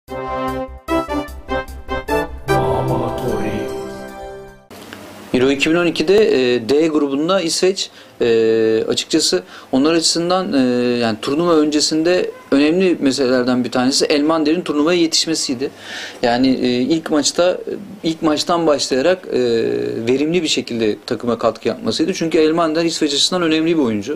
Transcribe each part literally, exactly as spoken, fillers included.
Euro iki bin on iki'de e, D grubunda İsveç e, açıkçası onlar açısından e, yani turnuva öncesinde önemli meselelerden bir tanesi Elmander'in turnuvaya yetişmesiydi. Yani e, ilk maçta ilk maçtan başlayarak e, verimli bir şekilde takıma katkı yapmasıydı. Çünkü Elmander İsveç açısından önemli bir oyuncu.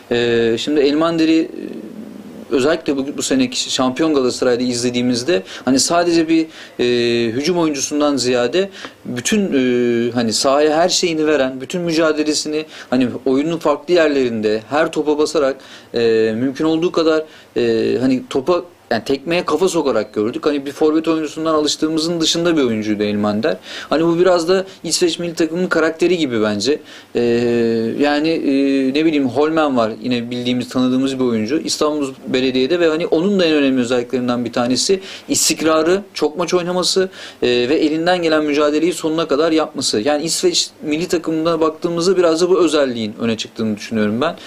E, şimdi Elmander'i özellikle bu, bu seneki şampiyon Galatasaray'da izlediğimizde hani sadece bir e, hücum oyuncusundan ziyade bütün e, hani sahaya her şeyini veren, bütün mücadelesini hani oyunun farklı yerlerinde her topa basarak e, mümkün olduğu kadar e, hani topa yani tekmeye kafa sokarak gördük. Hani bir forvet oyuncusundan alıştığımızın dışında bir oyuncuydu Elmander. Hani bu biraz da İsveç milli takımının karakteri gibi bence. Ee, yani e, ne bileyim Holmen var yine bildiğimiz tanıdığımız bir oyuncu. İstanbul Belediye'de ve hani onun da en önemli özelliklerinden bir tanesi istikrarı, çok maç oynaması e, ve elinden gelen mücadeleyi sonuna kadar yapması. Yani İsveç milli takımına baktığımızda biraz da bu özelliğin öne çıktığını düşünüyorum ben.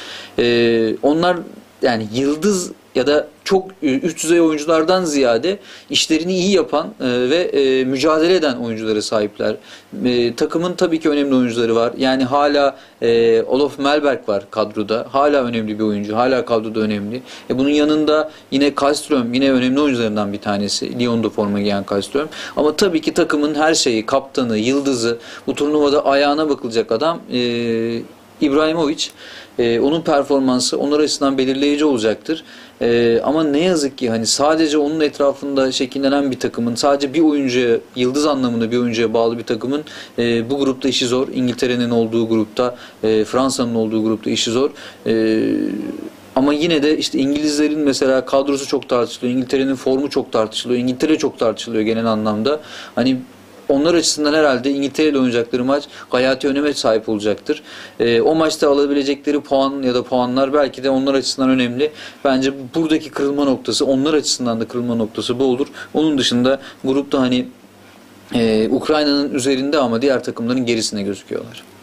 E, onlar yani yıldız ya da çok üst düzey oyunculardan ziyade işlerini iyi yapan e, ve e, mücadele eden oyunculara sahipler. E, takımın tabii ki önemli oyuncuları var. Yani hala e, Olof Mellberg var kadroda. Hala önemli bir oyuncu. Hala kadroda önemli. E, bunun yanında yine Kallström yine önemli oyuncularından bir tanesi. Lyon'da forma giyen Kallström. Ama tabii ki takımın her şeyi, kaptanı, yıldızı, bu turnuvada ayağına bakılacak adam e, İbrahimovic. Ee, onun performansı onlar açısından belirleyici olacaktır. Ee, ama ne yazık ki hani sadece onun etrafında şekillenen bir takımın, sadece bir oyuncuya, yıldız anlamında bir oyuncuya bağlı bir takımın e, bu grupta işi zor. İngiltere'nin olduğu grupta, e, Fransa'nın olduğu grupta işi zor. E, Ama yine de işte İngilizlerin mesela kadrosu çok tartışılıyor. İngiltere'nin formu çok tartışılıyor. İngiltere çok tartışılıyor genel anlamda. Hani onlar açısından herhalde İngiltere ile oynayacakları maç hayati öneme sahip olacaktır. E, o maçta alabilecekleri puan ya da puanlar belki de onlar açısından önemli. Bence buradaki kırılma noktası, onlar açısından da kırılma noktası bu olur. Onun dışında grupta hani e, Ukrayna'nın üzerinde ama diğer takımların gerisine gözüküyorlar.